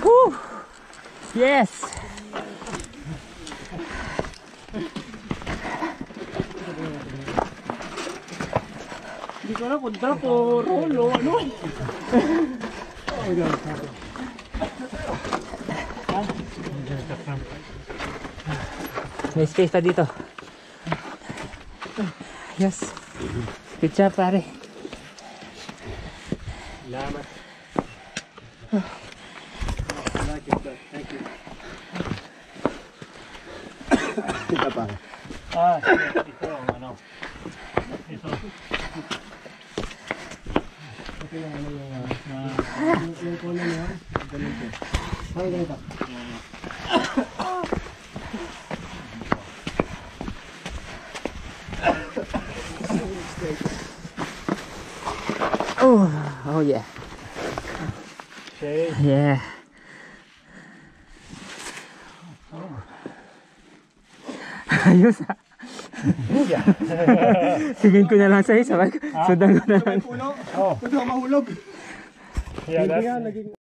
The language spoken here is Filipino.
Woo! Yes! Hindi ko na kung drop o roll o ano. May space pa dito. Yes. Good job, pare. Salamat. Thank you. Kita pa. Ito ang ano. Ito. Ito yung ano yung kuno niya. Ganito. Ay, ganito. Oh yeah. Okay. Yeah. Ayos ah. Tingin ko na lang sa'yo, sabay. Sundan ko na lang. Puno. Oh. Puno mahulog. Yeah, that's...